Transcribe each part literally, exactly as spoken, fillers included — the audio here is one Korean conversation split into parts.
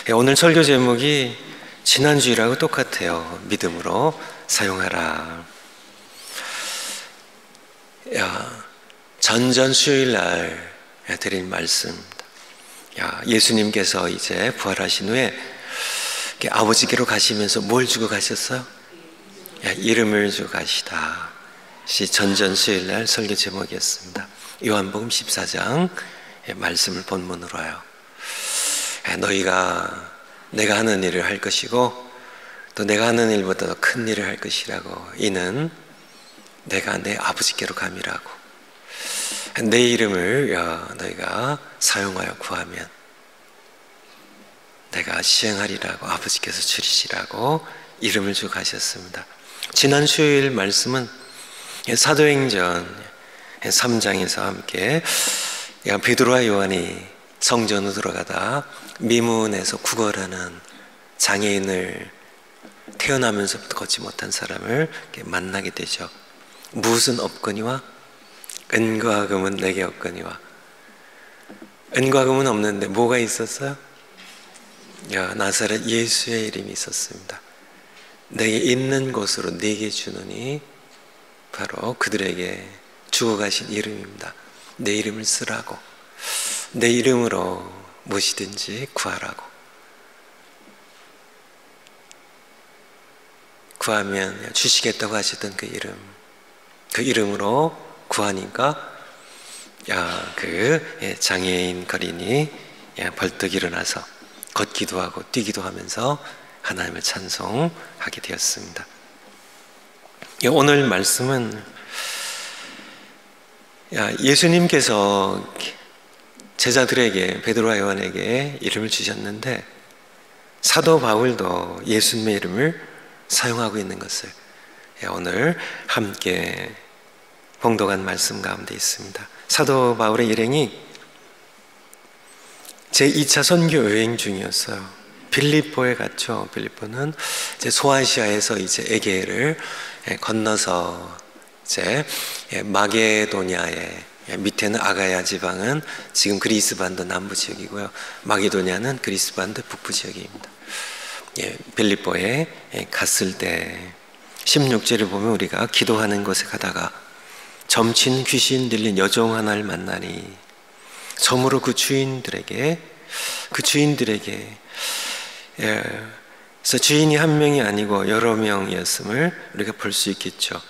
오늘 설교 제목이 지난주일하고 똑같아요. 믿음으로 사용하라. 야, 전전 수요일 날 드린 말씀입니다. 야, 예수님께서 이제 부활하신 후에 아버지께로 가시면서 뭘 주고 가셨어요? 야, 이름을 주고 가시다. 전전 수요일 날 설교 제목이었습니다. 요한복음 십사 장 말씀을 본문으로 해요. 너희가 내가 하는 일을 할 것이고 또 내가 하는 일보다 더 큰 일을 할 것이라고. 이는 내가 내 아버지께로 감이라고. 내 이름을 너희가 사용하여 구하면 내가 시행하리라고 아버지께서 주시라고 이름을 주고 가셨습니다. 지난 수요일 말씀은 사도행전 삼 장에서 함께 베드로와 요한이 성전으로 들어가다 미문에서 구걸하는 장애인을 태어나면서부터 걷지 못한 사람을 만나게 되죠. 무슨 없거니와 은과 금은 내게 없거니와. 은과 금은 없는데 뭐가 있었어요? 야, 나사렛 예수의 이름이 있었습니다. 내게 있는 곳으로 네게 주노니 바로 그들에게 주고 가신 이름입니다. 내 이름을 쓰라고. 내 이름으로 무엇이든지 구하라고. 구하면 주시겠다고 하셨던 그 이름, 그 이름으로 구하니까 야, 그 장애인 거린이 벌떡 일어나서 걷기도 하고 뛰기도 하면서 하나님을 찬송하게 되었습니다. 오늘 말씀은 야, 예수님께서 제자들에게, 베드로와 요한에게 이름을 주셨는데 사도 바울도 예수님의 이름을 사용하고 있는 것을 오늘 함께 봉독한 말씀 가운데 있습니다. 사도 바울의 일행이 제이 차 선교 여행 중이었어요. 빌립보에 갔죠. 빌립보는 이제 소아시아에서 이제 에게를 건너서 이제 마게도냐에, 밑에는 아가야 지방은 지금 그리스 반도 남부 지역이고요. 마게도냐는 그리스 반도 북부 지역입니다. 예, 빌립보에 갔을 때 십육 절을 보면 우리가 기도하는 곳에 가다가 점친 귀신 들린 여종 하나를 만나니 점으로 그 주인들에게 그 주인들에게 예, 그래서 주인이 한 명이 아니고 여러 명이었음을 우리가 볼 수 있겠죠.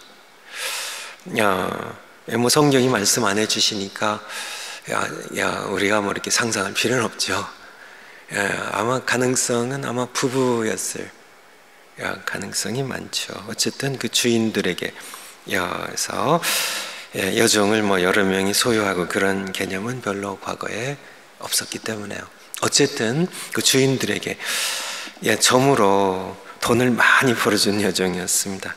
야, 뭐 성경이 말씀 안 해주시니까 야, 야 우리가 뭐 이렇게 상상할 필요는 없죠. 야, 아마 가능성은 아마 부부였을 야, 가능성이 많죠. 어쨌든 그 주인들에게 여서 예, 여종을 뭐 여러 명이 소유하고 그런 개념은 별로 과거에 없었기 때문에요. 어쨌든 그 주인들에게 예, 점으로 돈을 많이 벌어준 여종이었습니다.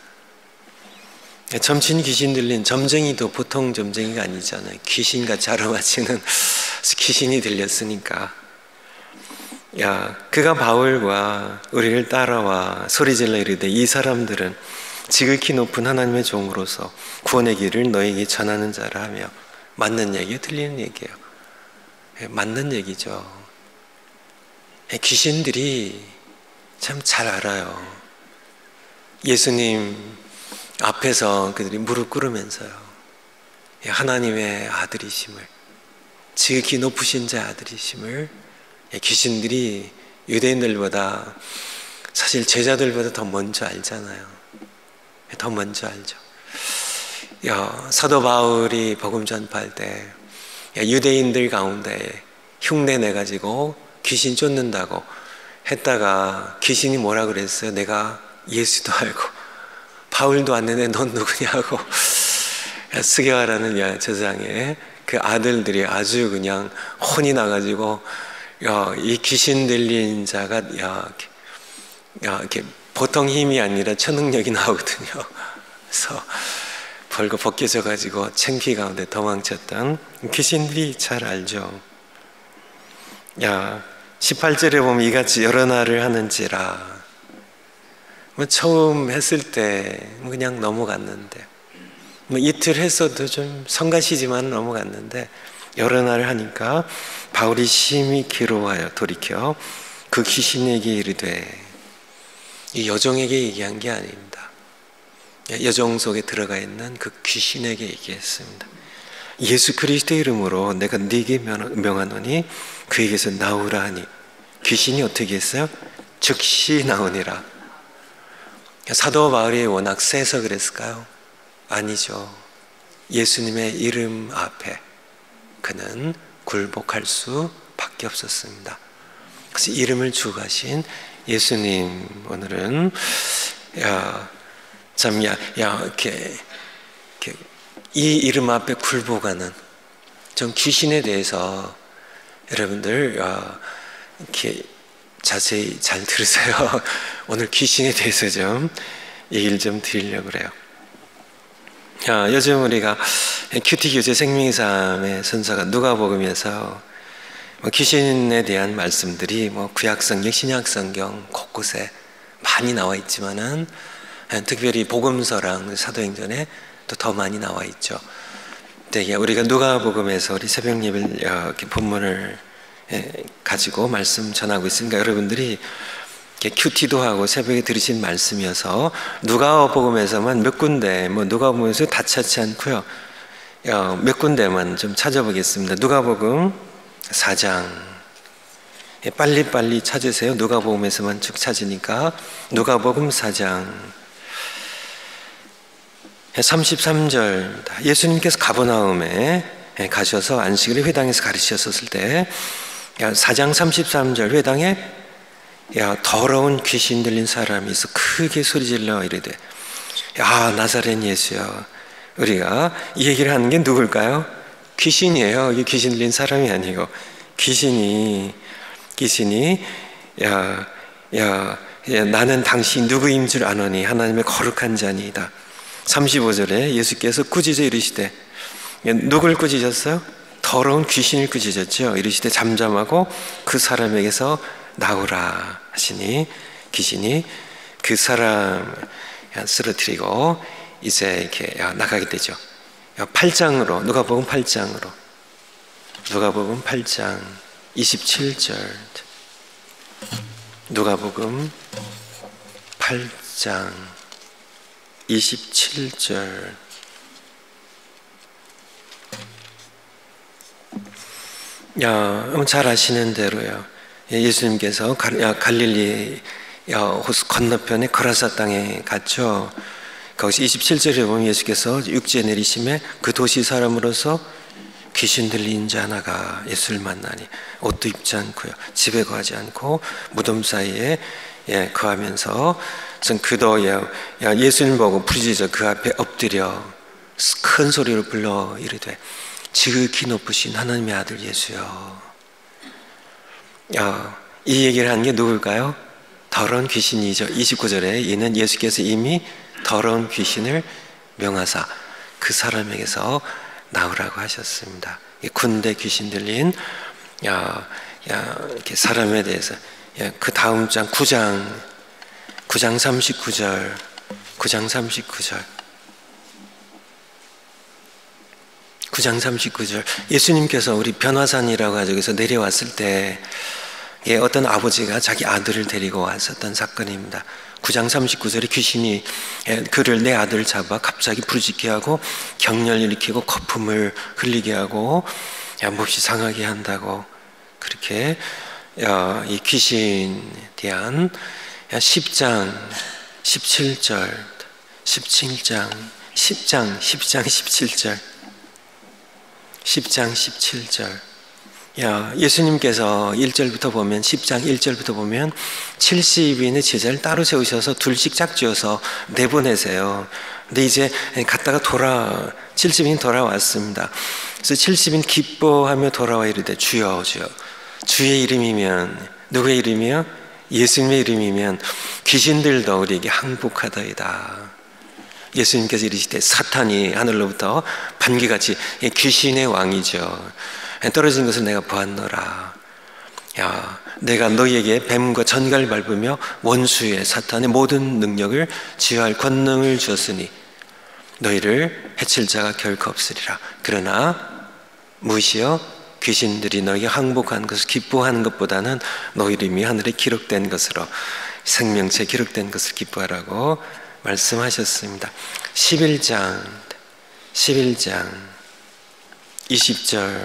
점친 귀신 들린 점쟁이도 보통 점쟁이가 아니잖아요. 귀신같이 알아맞히는 귀신이 들렸으니까. 야, 그가 바울과 우리를 따라와 소리질러 이르되 이 사람들은 지극히 높은 하나님의 종으로서 구원의 길을 너에게 전하는 자라 하며. 맞는 얘기예요? 틀리는 얘기예요? 맞는 얘기죠. 귀신들이 참 잘 알아요. 예수님 앞에서 그들이 무릎 꿇으면서요, 하나님의 아들이심을, 지극히 높으신 자 아들이심을 귀신들이 유대인들보다, 사실 제자들보다 더 먼저 알잖아요. 더 먼저 알죠. 야, 사도 바울이 복음 전파할 때 유대인들 가운데 흉내 내가지고 귀신 쫓는다고 했다가 귀신이 뭐라 그랬어요? 내가 예수도 알고 바울도 왔는데 넌 누구냐고 스게와라는 제사장의 그 아들들이 아주 그냥 혼이 나가지고 야, 이 귀신 들린 자가 야, 야, 이렇게 보통 힘이 아니라 초능력이 나오거든요. 그래서 벌거 벗겨져 가지고 창피 가운데 도망쳤던 귀신들이 잘 알죠. 야, 십팔 절에 보면 이같이 여러 날을 하는지라. 뭐 처음 했을 때 그냥 넘어갔는데, 뭐 이틀 했어도 좀 성가시지만 넘어갔는데 여러 날 하니까 바울이 심히 괴로워하여 돌이켜 그 귀신에게 이르되, 이 여종에게 얘기한 게 아닙니다. 여종 속에 들어가 있는 그 귀신에게 얘기했습니다. 예수 그리스도의 이름으로 내가 네게 명하노니 그에게서 나오라 하니 귀신이 어떻게 했어요? 즉시 나오니라. 사도 바울이 워낙 세서 그랬을까요? 아니죠. 예수님의 이름 앞에 그는 굴복할 수밖에 없었습니다. 그래서 이름을 주고 가신 예수님, 오늘은 야, 참, 야, 야, 이렇게, 이렇게 이 이름 앞에 굴복하는 좀 귀신에 대해서 여러분들 야, 이렇게 자세히 잘 들으세요. 오늘 귀신에 대해서 좀 얘기를 좀 드리려고 그래요. 야, 요즘 우리가 큐티 교재 생명의 삶의 순서가 누가복음에서 뭐 귀신에 대한 말씀들이 뭐 구약성경, 신약성경 곳곳에 많이 나와 있지만은 특별히 복음서랑 사도행전에 또 더 많이 나와 있죠. 근데 우리가 누가복음에서 우리 새벽 예배를 이렇게 본문을 가지고 말씀 전하고 있으니까 여러분들이 큐티도 하고 새벽에 들으신 말씀이어서 누가복음에서만 몇 군데, 뭐 누가복음에서 다 찾지 않고요, 몇 군데만 좀 찾아보겠습니다. 누가복음 사 장 빨리빨리 찾으세요. 누가복음에서만 쭉 찾으니까 누가복음 사 장 삼십삼 절, 예수님께서 가버나움에 가셔서 안식일에 회당에서 가르치셨을 때 사 장 삼십삼 절 회당에 야, 더러운 귀신 들린 사람이 있어 크게 소리질러 이르되, 야, 나사렛 예수여. 우리가 이 얘기를 하는 게 누굴까요? 귀신이에요. 이게 귀신 들린 사람이 아니고 귀신이 귀신이 야, 야, 야, 나는 당신 누구인 줄 아노니 하나님의 거룩한 자니이다. 삼십오 절에 예수께서 꾸짖어 이르시되, 누굴 꾸짖었어요? 더러운 귀신을 꾸짖었죠. 이르시되 잠잠하고 그 사람에게서 나오라 하시니 귀신이 그 사람 쓰러뜨리고 이제 이렇게 나가게 되죠. 팔 장으로, 누가복음 팔 장으로, 누가복음 팔 장 이십칠 절, 누가복음 팔 장 이십칠 절. 야, 잘 아시는 대로요. 예수님께서 갈릴리 호수 건너편에 거라사 땅에 갔죠. 거기서 이십칠 절에 보면 예수께서 육지에 내리심에 그 도시 사람으로서 귀신 들린 자 하나가 예수를 만나니 옷도 입지 않고요, 집에 거하지 않고 무덤 사이에 예, 거하면서 그도 야, 예수님 보고 부르짖어 그 앞에 엎드려 큰 소리로 불러 이르되, 지극히 높으신 하나님의 아들 예수여. 야, 이 얘기를 하는 게 누굴까요? 더러운 귀신이죠. 이십구 절에 이는 예수께서 이미 더러운 귀신을 명하사 그 사람에게서 나오라고 하셨습니다. 군대 귀신 들린 야, 야, 이렇게 사람에 대해서 야, 그 다음 장 구 장 구 장 삼십구 절, 구 장 삼십구 절, 구 장 삼십구 절. 예수님께서 우리 변화산이라고 하죠. 그래서 내려왔을 때 예, 어떤 아버지가 자기 아들을 데리고 왔었던 사건입니다. 구 장 삼십구 절에 귀신이 예, 그를, 내 아들을 잡아 갑자기 부르짖게 하고 경련을 일으키고 거품을 흘리게 하고 야, 몹시 상하게 한다고, 그렇게 야, 이 귀신에 대한 야, 십 장 십칠 절, 십칠 장 십 장 십 장 십칠 절, 십 장 십칠 절. 야, 예수님께서 일 절부터 보면, 십 장 일 절부터 보면 칠십 인의 제자를 따로 세우셔서 둘씩 짝지어서 내보내세요. 근데 이제 갔다가 돌아 칠십 인 돌아왔습니다. 그래서 칠십 인 기뻐하며 돌아와 이르되, 주여 주여. 주의 이름이면, 누구의 이름이요? 예수님의 이름이면 귀신들도 우리에게 항복하더이다. 예수님께서 이르시되, 사탄이 하늘로부터 반기같이, 귀신의 왕이죠, 떨어진 것을 내가 보았노라. 야, 내가 너희에게 뱀과 전갈을 밟으며 원수의 사탄의 모든 능력을 지휘할 권능을 주었으니 너희를 해칠 자가 결코 없으리라. 그러나 무엇이요? 귀신들이 너에게 항복한 것을 기뻐하는 것보다는 너 이름이 하늘에 기록된 것으로 생명체에 기록된 것을 기뻐하라고 말씀하셨습니다. 십일 장 십일 장 이십 절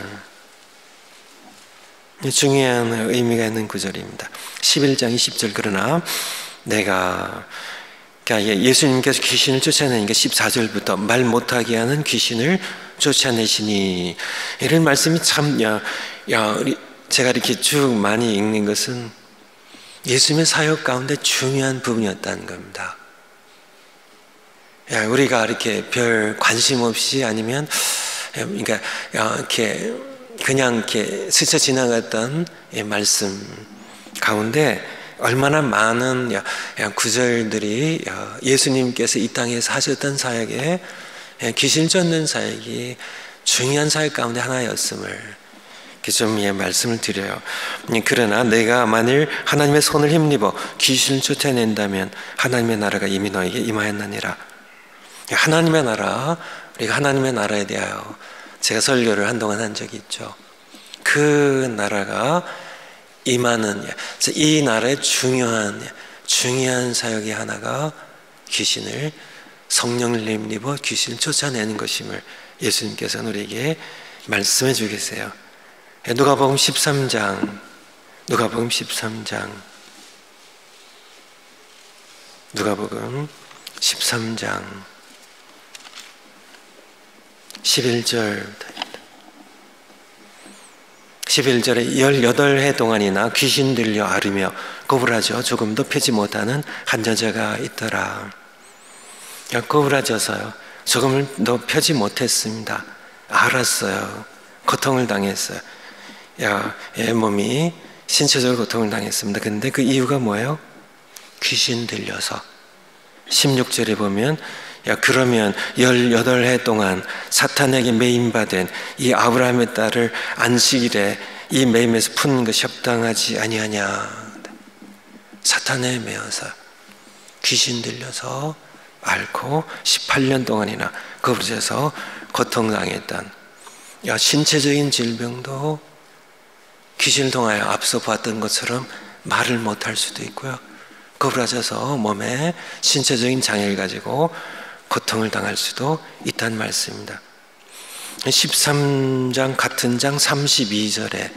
중요한 의미가 있는 구절입니다. 십일 장 이십 절 그러나 내가 그러니까 예수님께서 귀신을 쫓아내니까 십사 절부터 말 못하게 하는 귀신을 쫓아내시니 이런 말씀이 참 야, 야, 제가 이렇게 쭉 많이 읽는 것은 예수님의 사역 가운데 중요한 부분이었다는 겁니다. 야, 우리가 이렇게 별 관심 없이 아니면 그러니까 이렇게 그냥 이렇게 스쳐 지나갔던 말씀 가운데 얼마나 많은 구절들이 예수님께서 이 땅에서 하셨던 사역에 귀신 쫓는 사역이 중요한 사역 가운데 하나였음을 좀 예, 말씀을 드려요. 그러나 내가 만일 하나님의 손을 힘입어 귀신을 쫓아낸다면 하나님의 나라가 이미 너에게 임하였느니라. 하나님의 나라, 우리가 하나님의 나라에 대하여 제가 설교를 한동안 한 적이 있죠. 그 나라가 임하는 이 나라의 중요한 중요한 사역의 하나가 귀신을 성령을 힘입어 귀신을 쫓아내는 것임을 예수님께서는 우리에게 말씀해 주겠어요. 누가복음 십삼 장 누가복음 십삼 장 누가복음 십삼 장 십일 절 십일 절에 열여덟 해 동안이나 귀신 들려 앓으며 꼬부라져 조금도 펴지 못하는 한 여자가 있더라. 꼬부라져서요 조금도 펴지 못했습니다. 앓았어요. 고통을 당했어요. 야, 얘 몸이 신체적으로 고통을 당했습니다. 근데 그 이유가 뭐예요? 귀신 들려서. 십육 절에 보면 야 그러면 열여덟 해 동안 사탄에게 매임받은 이 아브라함의 딸을 안식일에 이 매임에서 푸는 것이 합당하지 아니하냐. 사탄에 매여서 귀신 들려서 앓고 십팔 년 동안이나 거부져서 고통당했던 야 신체적인 질병도 귀신을 통하여 앞서 봤던 것처럼 말을 못할 수도 있고요. 거부라져서 몸에 신체적인 장애를 가지고 고통을 당할 수도 있다는 말씀입니다. 십삼 장 같은 장 삼십이 절에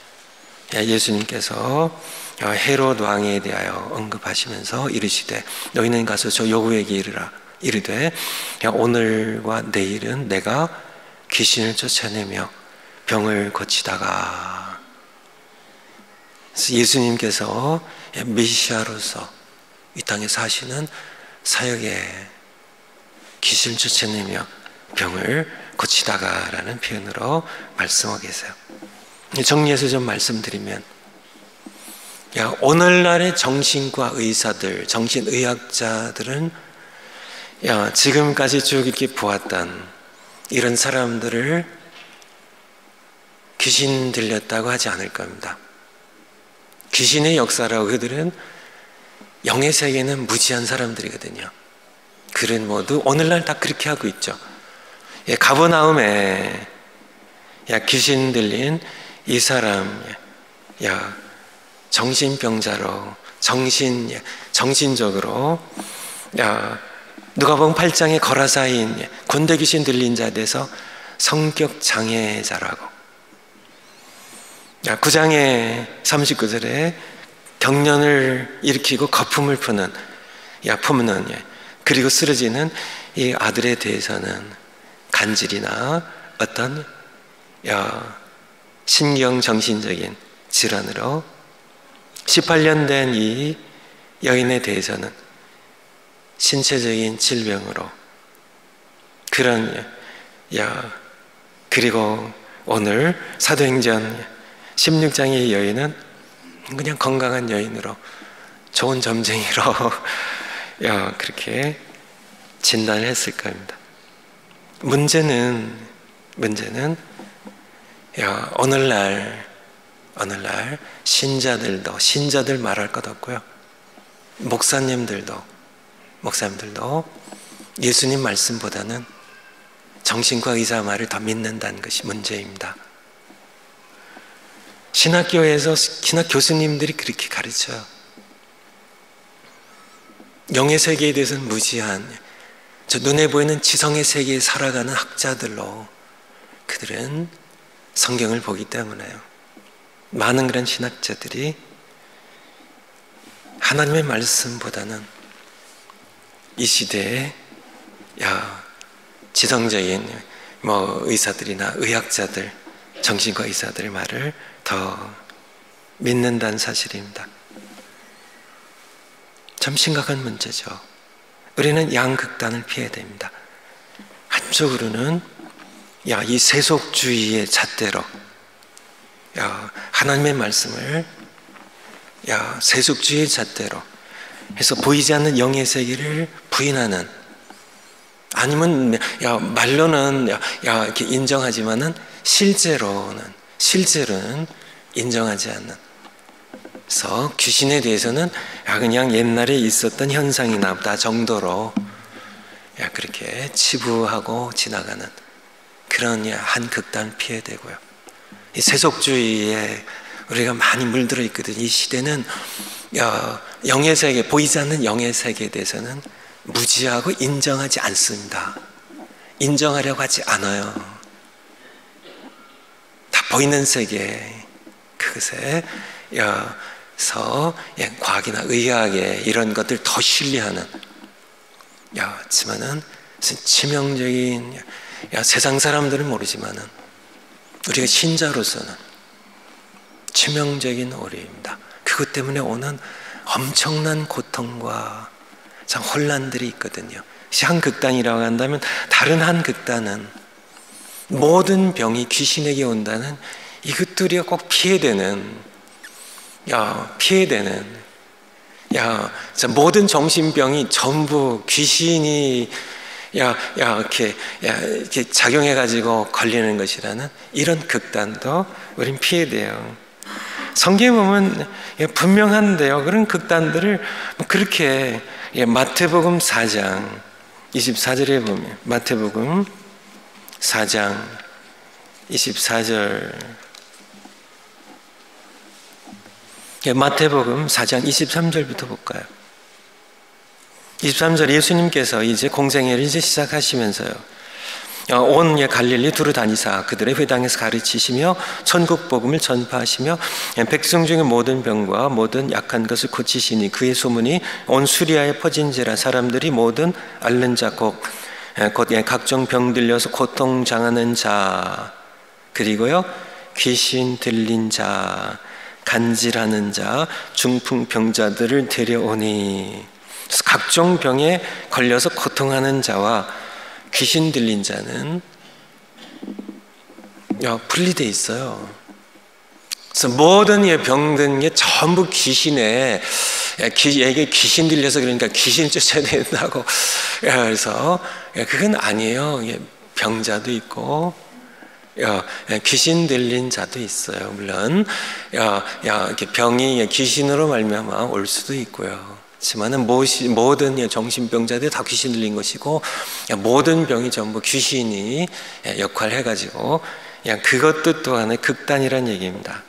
예수님께서 헤롯 왕에 대하여 언급하시면서 이르시되 너희는 가서 저 요구에게 이르라 이르되 오늘과 내일은 내가 귀신을 쫓아내며 병을 고치다가 예수님께서 메시아로서 이 땅에 사시는 사역에 귀신을 쫓아내며 병을 고치다가 라는 표현으로 말씀하고 계세요. 정리해서 좀 말씀드리면 야, 오늘날의 정신과 의사들, 정신의학자들은 야, 지금까지 쭉 이렇게 보았던 이런 사람들을 귀신 들렸다고 하지 않을 겁니다. 귀신의 역사라고 그들은 영의 세계는 무지한 사람들이거든요. 그들은 모두 오늘날 다 그렇게 하고 있죠. 예, 가버나움에 야 귀신 들린 이 사람 야 정신병자로 정신 정신적으로 야 누가복음 팔 장의 거라사인 군대 귀신 들린 자에 대해서 성격 장애자라고 야 구 장의 삼십구 절에 경련을 일으키고 거품을 푸는 야 품는 그리고 쓰러지는 이 아들에 대해서는 간질이나 어떤 야 신경 정신적인 질환으로 십팔 년 된 이 여인에 대해서는 신체적인 질병으로 그런 야 그리고 오늘 사도행전 십육 장의 여인은 그냥 건강한 여인으로 좋은 점쟁이로 야 그렇게 진단을 했을 겁니다. 문제는 문제는 야 오늘날 오늘날 신자들도 신자들 말할 것 없고요. 목사님들도 목사님들도 예수님 말씀보다는 정신과 의사 말을 더 믿는다는 것이 문제입니다. 신학교에서 신학 교수님들이 그렇게 가르쳐요. 영의 세계에 대해서는 무지한, 저 눈에 보이는 지성의 세계에 살아가는 학자들로 그들은 성경을 보기 때문에요. 많은 그런 신학자들이 하나님의 말씀보다는 이 시대에 야 지성적인 뭐 의사들이나 의학자들, 정신과 의사들의 말을 더 믿는다는 사실입니다. 참 심각한 문제죠. 우리는 양극단을 피해야 됩니다. 한쪽으로는 야, 이 세속주의의 잣대로 야, 하나님의 말씀을 야, 세속주의의 잣대로 해서 보이지 않는 영의 세계를 부인하는, 아니면 야, 말로는 야, 야 이렇게 인정하지만은 실제로는 실제로는 인정하지 않는. 그래서 귀신에 대해서는 야, 그냥 옛날에 있었던 현상이나 보다 정도로 야, 그렇게 치부하고 지나가는 그런 한 극단을 피해야 되고요. 이 세속주의에 우리가 많이 물들어 있거든요. 이 시대는 야, 영의 세계, 보이지 않는 영의 세계에 대해서는 무지하고 인정하지 않습니다. 인정하려고 하지 않아요. 다 보이는 세계, 그것에 서 과학이나 의학에 이런 것들 더 신뢰하는, 야, 하지만은 치명적인, 야, 세상 사람들은 모르지만은 우리가 신자로서는 치명적인 오류입니다. 그것 때문에 오는 엄청난 고통과 참 혼란들이 있거든요. 한 극단이라고 한다면 다른 한 극단은 모든 병이 귀신에게 온다는 이것들이 꼭 피해야 되는, 야, 피해야 되는, 야, 모든 정신병이 전부 귀신이 야, 야, 이렇게, 야, 이렇게 작용해가지고 걸리는 것이라는 이런 극단도 우린 피해야 돼요. 성경에 보면 분명한데요. 그런 극단들을 그렇게 마태복음 사 장 이십사 절에 보면, 마태복음 사 장 이십사 절, 마태복음 사 장 이십삼 절부터 볼까요? 이십삼 절, 예수님께서 이제 공생애를 이제 시작하시면서요, 온 갈릴리 두루 다니사 그들의 회당에서 가르치시며 천국 복음을 전파하시며 백성 중의 모든 병과 모든 약한 것을 고치시니 그의 소문이 온 수리아에 퍼진지라. 사람들이 모든 앓는 자 곧 각종 병 들려서 고통 당하는 자, 그리고요 귀신 들린 자, 간질하는 자, 중풍 병자들을 데려오니, 각종 병에 걸려서 고통하는 자와 귀신 들린 자는 야, 분리되어 있어요. 그래서 모든 병든 게 전부 귀신에, 얘게 귀신 들려서 그러니까 귀신 쫓아야 된다고. 그래서 그건 아니에요. 병자도 있고 야, 귀신 들린 자도 있어요. 물론 야, 야, 이렇게 병이 귀신으로 말미암아 올 수도 있고요. 하지만은 모든 정신병자들 다 귀신 들린 것이고, 모든 병이 전부 귀신이 역할을 해가지고 그냥 그것도 또한의 극단이란 얘기입니다.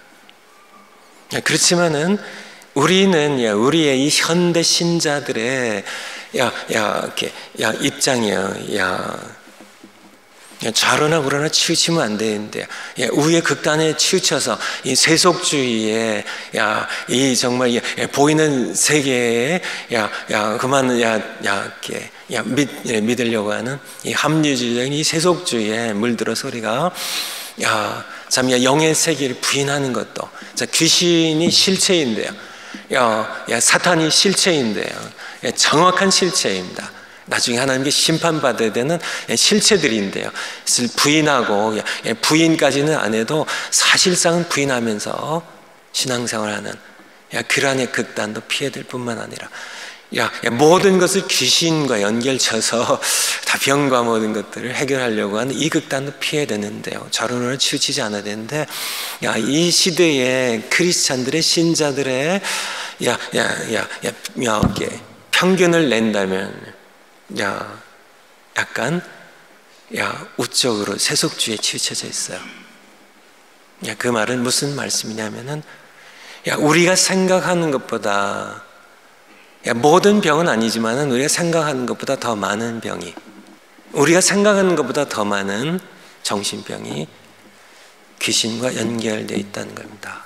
그렇지만은 우리는 우리의 이 현대 신자들의 야, 야, 이렇게 야 입장이요, 야. 좌로나 우로나 치우치면 안 되는데, 예, 우의 극단에 치우쳐서 이 세속주의에, 야, 이 정말 예, 보이는 세계에, 야, 야, 그만, 야, 야, 이렇게, 야, 믿, 예, 믿으려고 하는 이 합리주의적인 이 세속주의에 물들어서 우리가, 야, 참, 야, 영의 세계를 부인하는 것도, 자, 귀신이 실체인데요, 야, 야, 사탄이 실체인데요, 야, 정확한 실체입니다. 나중에 하나님께 심판받아야 되는 실체들인데요, 부인하고, 부인까지는 안 해도 사실상은 부인하면서 신앙생활하는 그러한 극단도 피해야 될 뿐만 아니라, 야, 모든 것을 귀신과 연결쳐서 다 병과 모든 것들을 해결하려고 하는 이 극단도 피해야 되는데요, 좌로우로 치우치지 않아야 되는데, 야, 이 시대의 크리스찬들의 신자들의 야, 야, 야, 야, 야, 편견을 낸다면, 야, 약간 야, 우적으로 세속주의에 치우쳐져 있어요. 그 말은 무슨 말씀이냐면은, 야, 우리가 생각하는 것보다, 야, 모든 병은 아니지만은 우리가 생각하는 것보다 더 많은 병이, 우리가 생각하는 것보다 더 많은 정신병이 귀신과 연결되어 있다는 겁니다.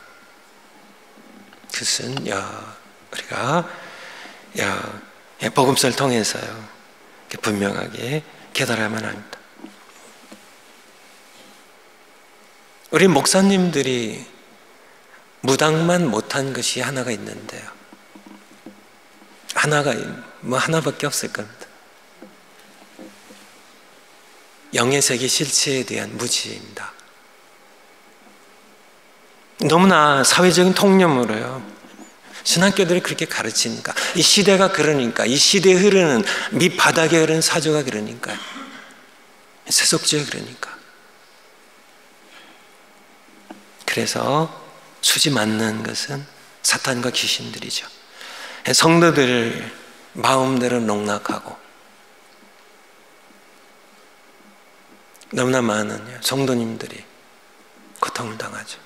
그것은 야, 우리가 야, 야, 복음서를 통해서요, 분명하게 깨달아야만 합니다. 우리 목사님들이 무당만 못한 것이 하나가 있는데요, 하나가 뭐 하나밖에 없을 겁니다. 영의 세계 실체에 대한 무지입니다. 너무나 사회적인 통념으로요, 신학교들이 그렇게 가르치니까, 이 시대가 그러니까, 이 시대에 흐르는 밑바닥에 흐르는 사조가 그러니까, 세속주의 그러니까. 그래서 수지 맞는 것은 사탄과 귀신들이죠. 성도들을 마음대로 농락하고, 너무나 많은 성도님들이 고통을 당하죠.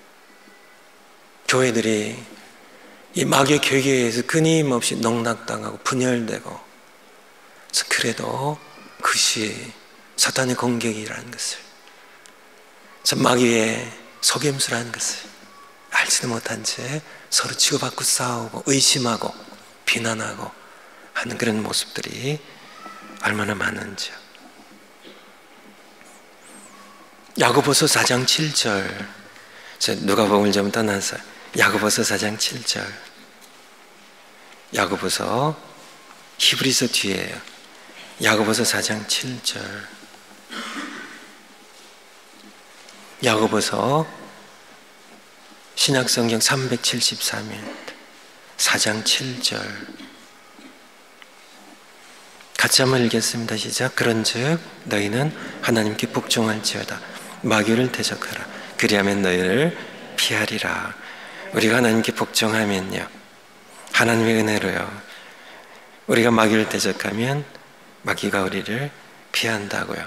교회들이 이 마귀의 교계에 의해서 끊임없이 농락당하고 분열되고, 그래도 그것이 사탄의 공격이라는 것을, 마귀의 속임수라는 것을 알지도 못한 채 서로 치고받고 싸우고 의심하고 비난하고 하는 그런 모습들이 얼마나 많은지요. 야고보서 사 장 칠 절, 누가복음을 좀 떠나서 야고보서 사 장 칠 절, 야고보서, 히브리서 뒤에요. 야고보서 사 장 칠 절, 야고보서 신약성경 삼백칠십삼 일 사 장 칠 절, 같이 한번 읽겠습니다. 시작. 그런즉 너희는 하나님께 복종할지어다. 마귀를 대적하라. 그리하면 너희를 피하리라. 우리가 하나님께 복종하면요, 하나님의 은혜로요, 우리가 마귀를 대적하면 마귀가 우리를 피한다고요.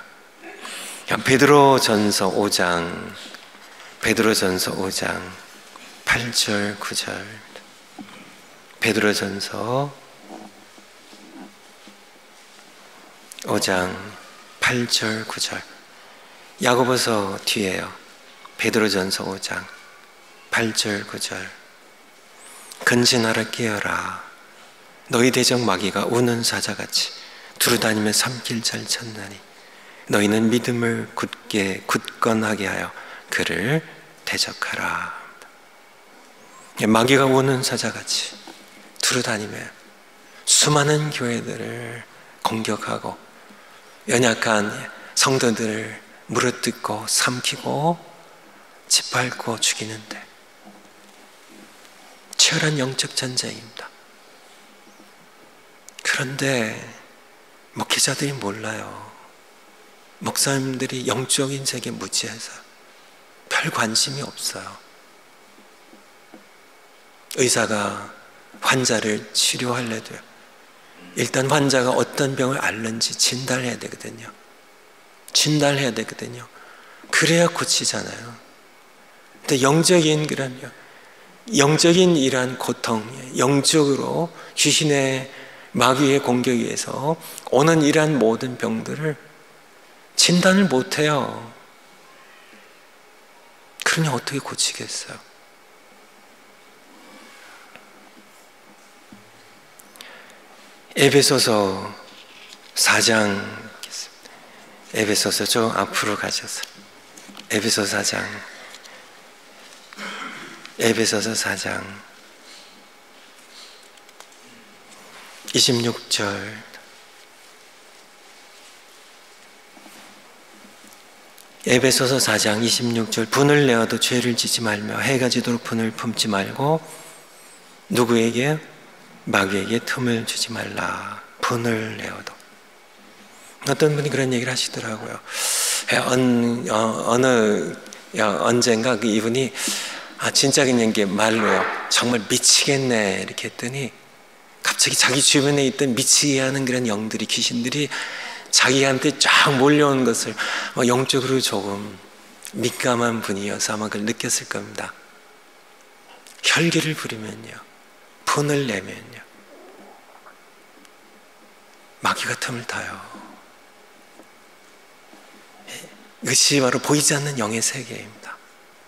베드로전서 오 장, 베드로전서 오 장 팔 절 구 절, 베드로전서 오 장 팔 절 구 절, 야고보서 뒤에요. 베드로전서 오 장 팔 절 구 절. 근신하라 깨어라. 너희 대적 마귀가 우는 사자같이 두루다니며 삼킬 잘 쳤나니 너희는 믿음을 굳게 굳건하게 하여 그를 대적하라. 마귀가 우는 사자같이 두루다니며 수많은 교회들을 공격하고 연약한 성도들을 물어뜯고 삼키고 짓밟고 죽이는데 치열한 영적 전쟁입니다. 그런데 목회자들이 몰라요. 목사님들이 영적인 세계에 무지해서 별 관심이 없어요. 의사가 환자를 치료하려도요, 일단 환자가 어떤 병을 앓는지 진단해야 되거든요. 진단해야 되거든요. 그래야 고치잖아요. 근데 영적인 그런 영적인 이러한 고통, 영적으로 귀신의 마귀의 공격에 의해서 오는 이러한 모든 병들을 진단을 못해요. 그러니 어떻게 고치겠어요? 에베소서 사 장, 에베소서 좀 앞으로 가셔서 에베소서 사 장, 에베소서 사 장 이십육 절, 에베소서 사 장 이십육 절. 분을 내어도 죄를 지지 말며 해가 지도록 분을 품지 말고 누구에게? 마귀에게 틈을 주지 말라. 분을 내어도. 어떤 분이 그런 얘기를 하시더라고요. 어느, 어느 언젠가 그 이분이 아 진짜 그냥 게 말로요, 정말 미치겠네 이렇게 했더니 갑자기 자기 주변에 있던 미치게 하는 그런 영들이, 귀신들이 자기한테 쫙 몰려온 것을 영적으로 조금 민감한 분이어서 아마 그걸 느꼈을 겁니다. 혈기를 부리면요, 분을 내면요, 마귀가 틈을 타요. 이것이 바로 보이지 않는 영의 세계입니다.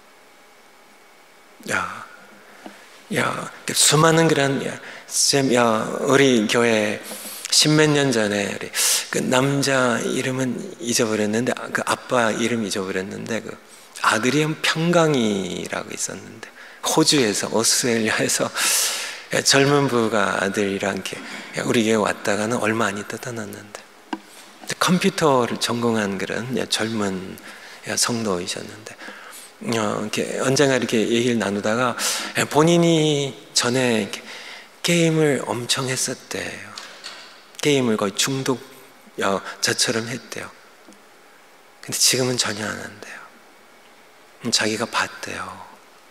야, 야, 수많은 그런, 야, 야, 우리 교회 십몇 년 전에 우리 그 남자 이름은 잊어버렸는데, 그 아빠 이름 잊어버렸는데, 그 아들이 평강이라고 있었는데, 호주에서, 오스트레일리아에서 젊은 부가 아들이랑 이렇게 우리 교회 왔다가는 얼마 안 있다 떠났는데, 컴퓨터를 전공한 그런 젊은 성도이셨는데, 어, 이렇게 언젠가 이렇게 얘기를 나누다가 본인이 전에 이렇게 게임을 엄청 했었대요. 게임을 거의 중독 어, 저처럼 했대요. 근데 지금은 전혀 안 한대요. 자기가 봤대요.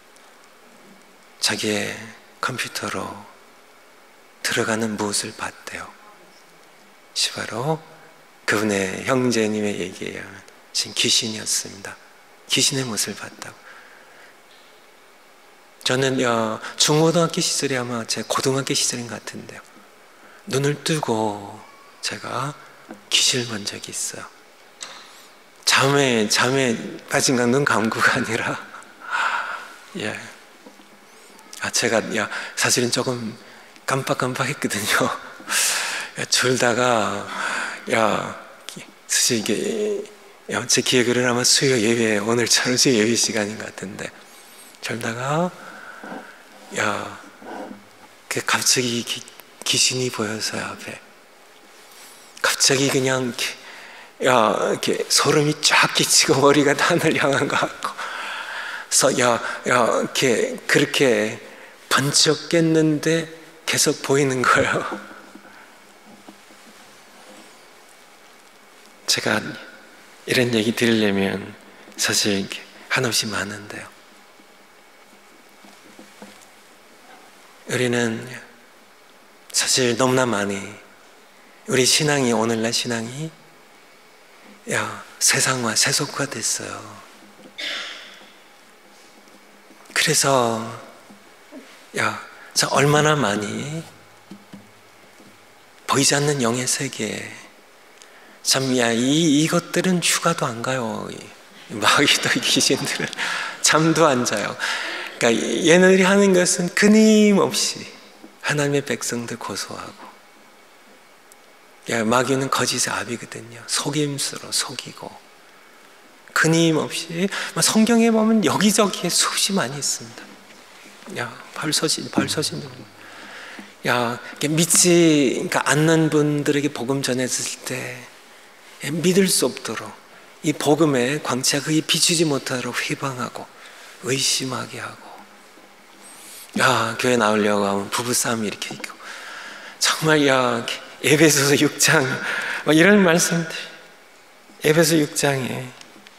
자기의 컴퓨터로 들어가는 무엇을 봤대요. 바로 그분의 형제님의 얘기에 의하면 지금 귀신이었습니다. 귀신의 모습을 봤다고. 저는 어, 중고등학교 시절이 아마 제 고등학교 시절인 것 같은데요, 눈을 뜨고 제가 귀신을 본 적이 있어요. 잠에 잠에 빠진 건 눈 감고가 아니라 예, 아 제가 야 사실은 조금 깜빡깜빡했거든요. 졸다가 야 사실 이게 야, 제 기억으로는 아마 수요 예배, 오늘처럼 수요 예배 시간인 것 같은데, 졸다가 야 그 갑자기 기, 귀신이 보여서요, 앞에. 갑자기 그냥 이렇게, 야 이렇게 소름이 쫙 끼치고 머리가 하늘 향한 것 같고, 그래서 야, 야 이렇게 그렇게 번쩍 깼는데 계속 보이는 거예요. 제가 이런 얘기 드리려면 사실 한없이 많은데요, 우리는 사실 너무나 많이 우리 신앙이, 오늘날 신앙이 야 세상화, 세속화됐어요. 그래서 야 자 얼마나 많이 보이지 않는 영의 세계에 참, 야, 이, 이것들은 휴가도 안 가요. 마귀도 귀신들은 잠도 안 자요. 그러니까 얘네들이 하는 것은 끊임없이 하나님의 백성들 고소하고, 야, 마귀는 거짓의 아비거든요. 속임수로 속이고, 끊임없이 성경에 보면 여기저기에 수없이 많이 있습니다. 야, 발서신, 발서신. 야, 믿지 그러니까 않는 분들에게 복음 전했을 때 믿을 수 없도록 이 복음의 광채가 그에 비추지 못하도록 회방하고 의심하게 하고, 야 교회 나오려고 하면 부부싸움이 이렇게 있고, 정말 야 에베소서 육 장 막 이런 말씀들, 에베소 육 장에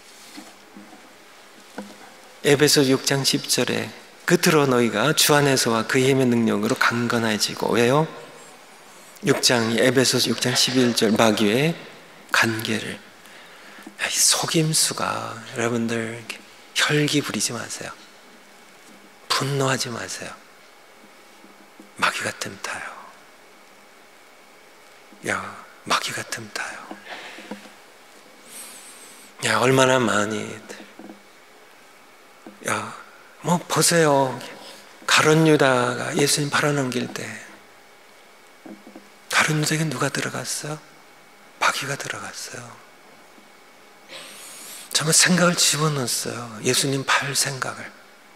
에베소 육 장 십 절에 끝으로 너희가 주 안에서와 그의 힘의 능력으로 강건해지고, 왜요? 육 장 에베소 육 장 십일 절 마귀의 간계를, 속임수가, 여러분들 혈기 부리지 마세요. 분노하지 마세요. 마귀가 틈타요. 야 마귀가 틈타요. 야 얼마나 많이, 야 뭐 보세요, 가룟 유다가 예수님 팔아넘길 때 가룟 유다에게 누가 들어갔어요? 마귀가 들어갔어요. 정말 생각을 집어넣었어요. 예수님 팔 생각을.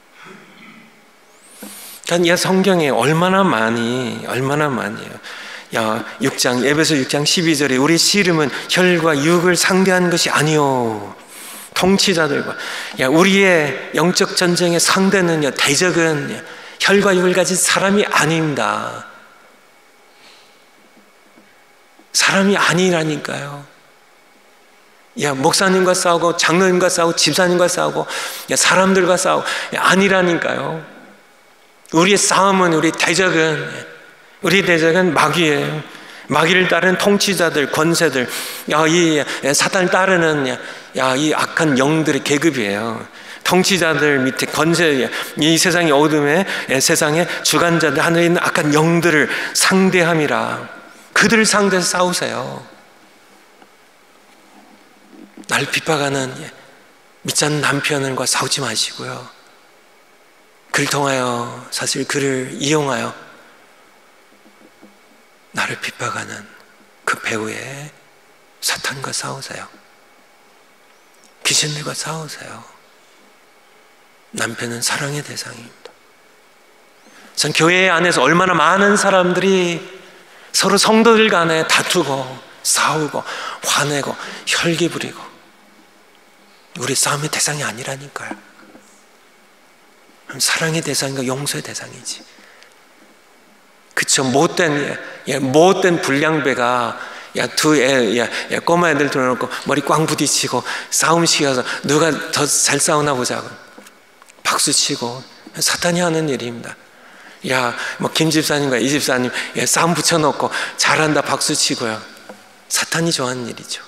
그러니까 이 성경에 얼마나 많이, 얼마나 많이요. 야, 육 장, 에베소 육 장 십이 절에 우리 씨름은 혈과 육을 상대하는 것이 아니요, 통치자들과, 야, 우리의 영적 전쟁의 상대는요, 대적은 혈과 육을 가진 사람이 아닙니다. 사람이 아니라니까요. 야, 목사님과 싸우고, 장로님과 싸우고, 집사님과 싸우고, 야, 사람들과 싸우고, 야, 아니라니까요. 우리의 싸움은, 우리 대적은, 우리 대적은 마귀예요. 마귀를 따르는 통치자들, 권세들, 야, 이 사탄을 따르는 야, 이 악한 영들의 계급이에요. 통치자들 밑에 권세, 이 세상의 어둠의 세상의 주관자들, 하늘에 있는 악한 영들을 상대함이라. 그들을 상대해서 싸우세요. 날 핍박하는 믿지 않는 남편과 싸우지 마시고요. 그를 통하여, 사실 그를 이용하여 나를 핍박하는 그 배후에 사탄과 싸우세요. 귀신들과 싸우세요. 남편은 사랑의 대상입니다. 전 교회 안에서 얼마나 많은 사람들이 서로 성도들 간에 다투고 싸우고 화내고 혈기 부리고, 우리 싸움의 대상이 아니라니까요. 사랑의 대상인가 용서의 대상이지. 그쵸? 못된, 예, 못된 불량배가, 야, 두 애, 야, 야, 꼬마 애들 들어놓고 머리 꽝 부딪히고 싸움 시켜서 누가 더 잘 싸우나 보자고 박수치고, 사탄이 하는 일입니다. 야, 뭐 김 집사님과 이 집사님, 예, 싸움 붙여놓고 잘한다 박수치고요. 사탄이 좋아하는 일이죠.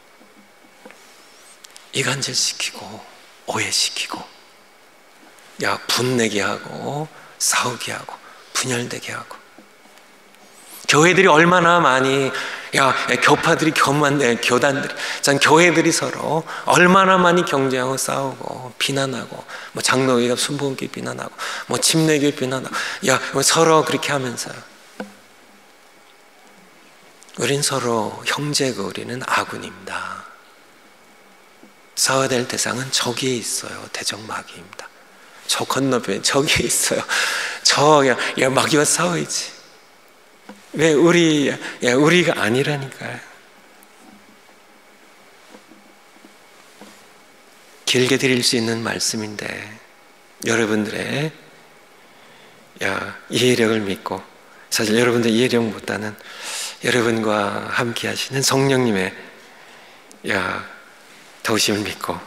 이간질시키고 오해시키고, 야, 분내게 하고 싸우게 하고 분열되게 하고. 교회들이 얼마나 많이, 야, 교파들이 교만대, 교단들이, 전 교회들이 서로 얼마나 많이 경쟁하고 싸우고 비난하고, 뭐 장로교가 순복음교회 비난하고, 뭐 침례교회 비난하고, 야, 서로 그렇게 하면서요. 우린 서로 형제고 우리는 아군입니다. 싸워야 될 대상은 저기에 있어요. 대적마귀입니다. 저 건너편에 저기에 있어요. 저, 야, 야, 마귀와 싸워야지. 왜 우리, 야, 우리가 아니라니까요. 길게 드릴 수 있는 말씀인데, 여러분들의 야, 이해력을 믿고, 사실 여러분들 이해력보다는 여러분과 함께 하시는 성령님의 야, 도우심을 믿고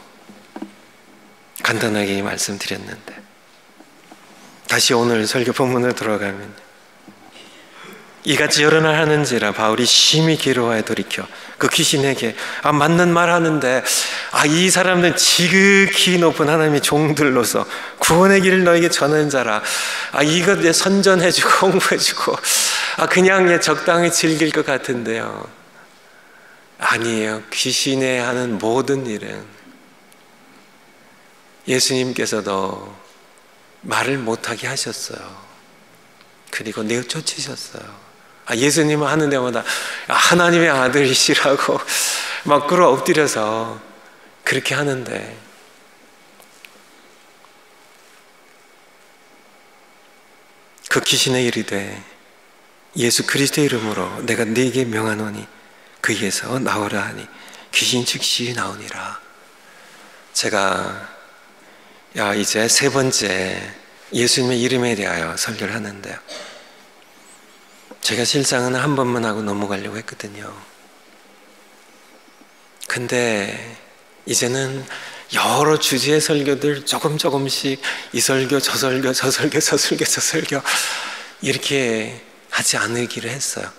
간단하게 말씀드렸는데, 다시 오늘 설교 본문으로 돌아가면, 이같이 여러 날 하는지라 바울이 심히 괴로워하여 돌이켜 그 귀신에게, 아, 맞는 말 하는데, 아, 이 사람들은 지극히 높은 하나님의 종들로서 구원의 길을 너에게 전하는 자라. 아, 이것 이제 선전해주고 홍보해주고, 아, 그냥 적당히 즐길 것 같은데요. 아니에요. 귀신에 하는 모든 일은 예수님께서도 말을 못하게 하셨어요. 그리고 내쫓으셨어요. 아, 예수님은 하는 데마다 하나님의 아들이시라고 막 끌어 엎드려서 그렇게 하는데, 그 귀신의 이르되 예수 그리스도의 이름으로 내가 네게 명하노니 그에게서 나오라 하니 귀신 즉시 나오니라. 제가 야, 이제 세 번째 예수님의 이름에 대하여 설교를 하는데요, 제가 실상은 한 번만 하고 넘어가려고 했거든요. 근데 이제는 여러 주제의 설교들 조금 조금씩 이 설교 저 설교 저 설교 저 설교 저 설교 이렇게 하지 않기로 했어요.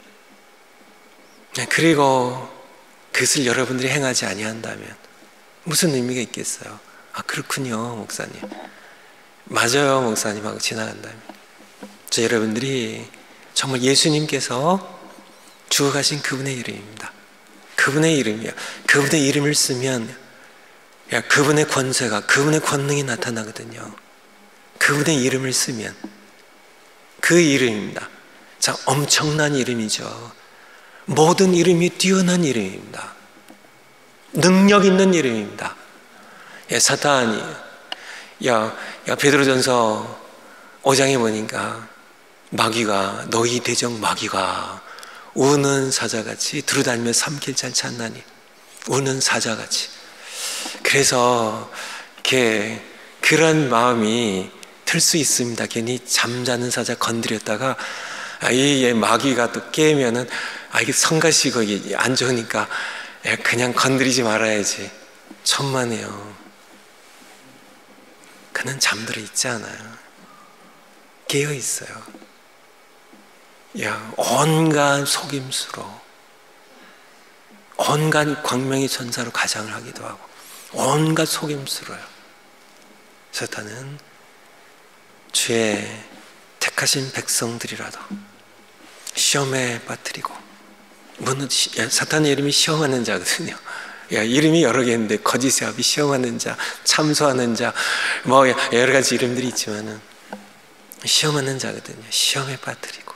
그리고 그것을 여러분들이 행하지 아니한다면 무슨 의미가 있겠어요? 아, 그렇군요 목사님, 맞아요 목사님 하고 지나간다면, 저 여러분들이 정말 예수님께서 주어가신 그분의 이름입니다. 그분의 이름이요. 그분의 이름을 쓰면 야, 그분의 권세가, 그분의 권능이 나타나거든요. 그분의 이름을 쓰면 그 이름입니다. 자, 엄청난 이름이죠. 모든 이름이 뛰어난 이름입니다. 능력 있는 이름입니다. 예, 사탄이, 야, 야, 베드로전서 오 장에 보니까 마귀가, 너희 대적 마귀가 우는 사자같이 두루다니며 삼킬 잘 찾나니, 우는 사자같이. 그래서 이렇게 그런 마음이 들 수 있습니다. 괜히 잠자는 사자 건드렸다가 아, 이 마귀가 또 깨면은 아, 이게 성가시고 이게 안 좋으니까 그냥 건드리지 말아야지. 천만에요. 그는 잠들어 있지 않아요. 깨어 있어요. 야, 온갖 속임수로, 온갖 광명의 전사로 가장을 하기도 하고, 온갖 속임수로요. 사탄은 주의 택하신 백성들이라도 시험에 빠뜨리고, 사탄의 이름이 시험하는 자거든요. 야, 이름이 여러 개 있는데 거짓의 아비, 시험하는 자, 참소하는 자, 뭐 여러 가지 이름들이 있지만은 시험하는 자거든요. 시험에 빠뜨리고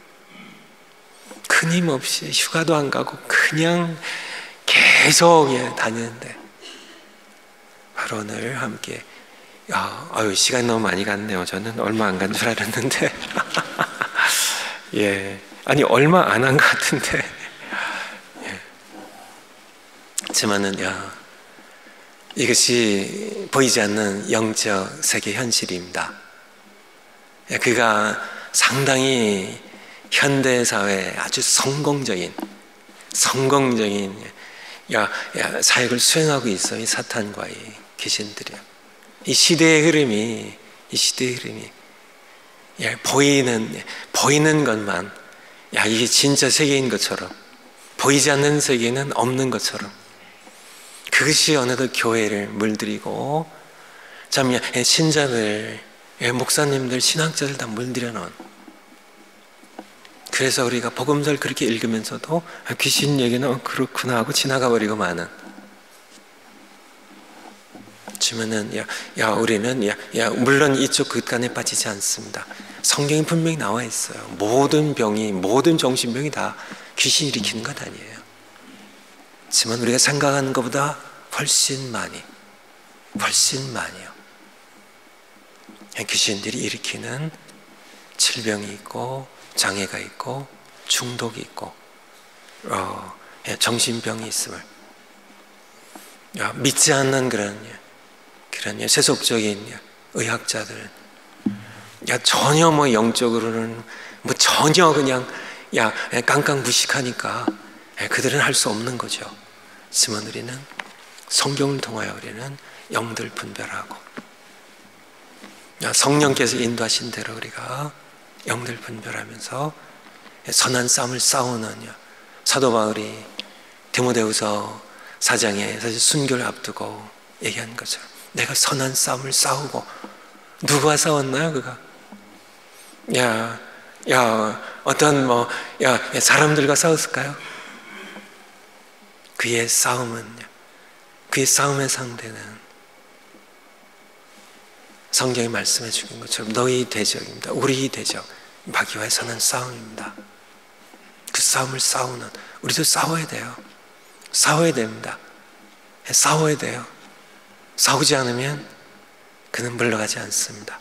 끊임없이 휴가도 안 가고 그냥 계속 다니는데, 바로 오늘 함께, 야, 아유, 시간이 너무 많이 갔네요. 저는 얼마 안 간 줄 알았는데 예, 아니 얼마 안 한 것 같은데 예. 하지만은 야, 이것이 보이지 않는 영적 세계 현실입니다. 예, 그가 상당히 현대 사회에 아주 성공적인 성공적인 야, 야, 사역을 수행하고 있어요. 이 사탄과의 귀신들이요. 이 시대의 흐름이 이 시대의 흐름이 야, 보이는 보이는 것만, 야, 이게 진짜 세계인 것처럼, 보이지 않는 세계는 없는 것처럼, 그것이 어느덧 교회를 물들이고, 참 신자들, 목사님들, 신학자들 다 물들여 놓은. 그래서 우리가 복음서를 그렇게 읽으면서도 귀신 얘기는 어, 그렇구나 하고 지나가 버리고 마는. 주면은 야, 야 우리는 야, 야 물론 이쪽 극단에 빠지지 않습니다. 성경에 분명히 나와 있어요. 모든 병이, 모든 정신병이 다 귀신 일으키는 것 아니에요. 하지만 우리가 생각하는 것보다 훨씬 많이, 훨씬 많이요. 귀신들이 일으키는 질병이 있고, 장애가 있고, 중독이 있고, 어, 정신병이 있음을, 야, 믿지 않는 그런 그런 세속적인 의학자들은 야, 전혀 뭐 영적으로는 뭐 전혀 그냥 야, 깡깡 무식하니까 그들은 할 수 없는 거죠. 하지만 우리는 성경을 통하여 우리는 영들 분별하고, 야, 성령께서 인도하신 대로 우리가 영들 분별하면서 선한 싸움을 싸우는, 사도 바울이 디모데후서 사 장에 사실 순교를 앞두고 얘기한 것처럼 내가 선한 싸움을 싸우고, 누구와 싸웠나요? 그가 야, 야 어떤 뭐 야 사람들과 싸웠을까요? 그의 싸움은, 그의 싸움의 상대는 성경이 말씀해 주신 것처럼 너희 대적입니다. 우리 대적, 마귀와의 선한 싸움입니다. 그 싸움을 싸우는, 우리도 싸워야 돼요. 싸워야 됩니다. 싸워야 돼요. 싸우지 않으면 그는 물러가지 않습니다.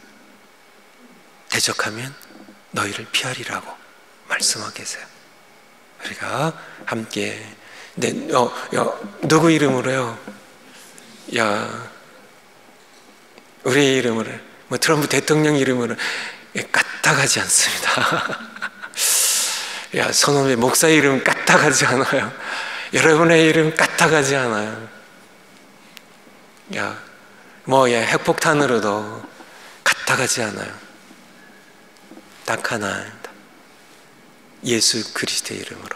대적하면 너희를 피하리라고 말씀하고 계세요. 우리가 함께, 네, 어, 야, 누구 이름으로요? 야, 우리 이름으로, 뭐 트럼프 대통령 이름으로 까딱하지 않습니다. 야, 선원의 목사 이름 까딱하지 않아요. 여러분의 이름 까딱하지 않아요. 야, 뭐, 야, 핵폭탄으로도 까딱하지 않아요. 딱 하나, 예수 그리스도의 이름으로.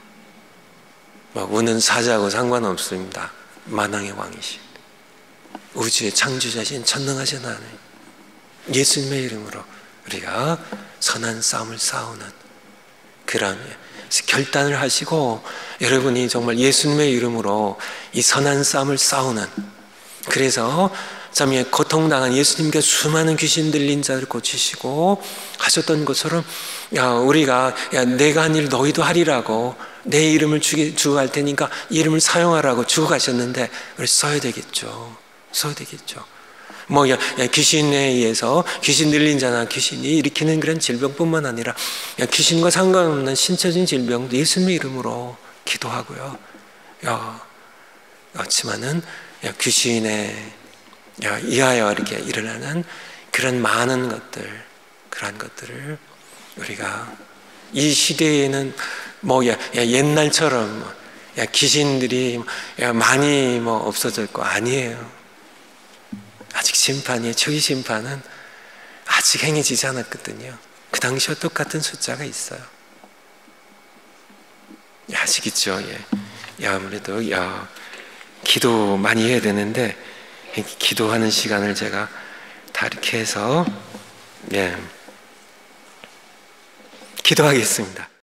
뭐 우는 사자하고 상관없습니다. 만왕의 왕이신, 우주의 창조자신, 전능하신 하나님, 예수님의 이름으로 우리가 선한 싸움을 싸우는 그런 결단을 하시고, 여러분이 정말 예수님의 이름으로 이 선한 싸움을 싸우는, 그래서 참 고통당한 예수님께 수많은 귀신 들린 자를 고치시고 하셨던 것처럼, 야, 우리가 야, 내가 한 일 너희도 하리라고, 내 이름을 주게, 주고 갈 테니까 이름을 사용하라고 주고 가셨는데 우리 써야 되겠죠. 써야 되겠죠. 뭐 야, 야, 귀신에 의해서 귀신 들린 자나 귀신이 일으키는 그런 질병뿐만 아니라 야, 귀신과 상관없는 신체적인 질병도 예수님의 이름으로 기도하고요. 야, 그렇지만은 야, 귀신에 야, 이하여 이렇게 일어나는 그런 많은 것들, 그러한 것들을 우리가 이 시대에는 뭐 야, 야, 옛날처럼 야, 귀신들이 야, 많이 뭐 없어졌고 아니에요. 아직 심판이, 초기 심판은 아직 행해지지 않았거든요. 그 당시와 똑같은 숫자가 있어요. 아시겠죠? 예. 야, 아무래도 야 기도 많이 해야 되는데 기도하는 시간을 제가 다 이렇게 해서 예 기도하겠습니다.